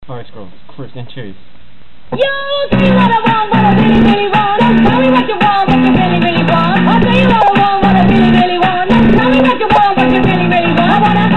Alright, scroll. First and choose. Yo, tell you what I want, what I really, really want. Don't tell me what you want, what you really, really want. I'll tell you what I want, what I really, really want. Don't tell me what you want, what you really, really want. I wanna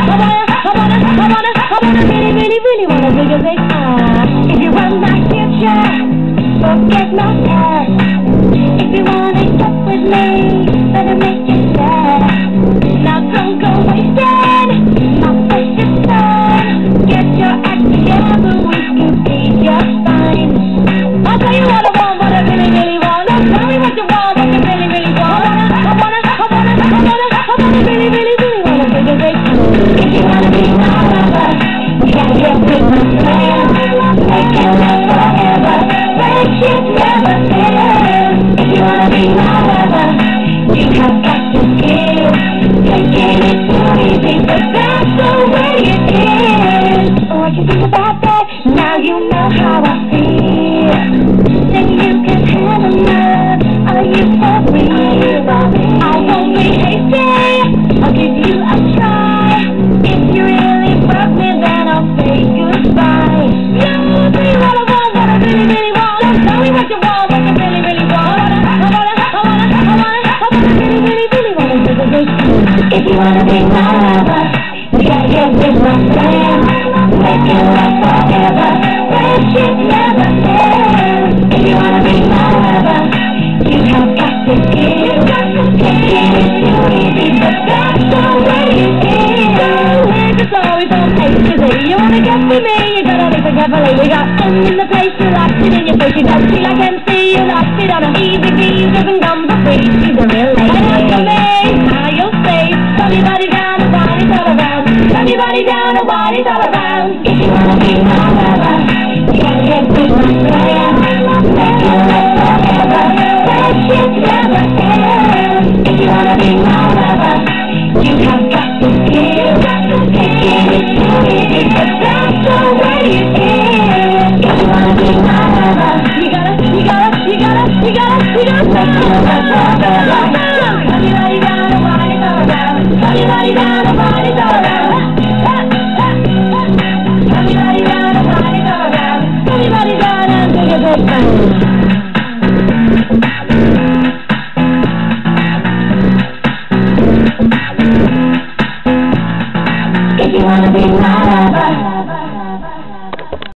really, really, really wanna be a big fan. If you want my future, forget my past. If you wanna get with me, better make it fast. Now don't go wasting my precious time. Get your act together, we can be just fine. I'll tell you what I want, what I really, really want. Don't tell me what you want, what you really, really want. I wanna really, really, really wanna be a big fan. If you wanna be my lover, you gotta get with my plan. Make it last forever. Friendship never ends. If you wanna be my lover, you have got to give. Taking it too easy, but that's the way it is. Oh, I can think about that. Now you know how I feel. Then you can have enough. Are you for real? I won't be hasty. I'll give you a try. If you really love me, then I'll say goodbye. Yo, tell you what I want, what I really, really want. Don't tell me what you want, what you really, really want. I wanna really, really, really wanna do the big thing. If you wanna be my lover, you gotta get with my plan. Make it last forever. Friendship never ends. If you wanna be my lover, you have got to give. Taking it too easy, but that's the way it is. It's always on pace, is it? You wanna get with me, you gotta listen carefully. We got in the place, you lost it in your face. You don't feel like MC, you lost it on a easy beat. Doesn't come for free, she's a real lady. And after me, how you'll say, turn your body down and wine it's all around. Turn your body down and wine it's all around.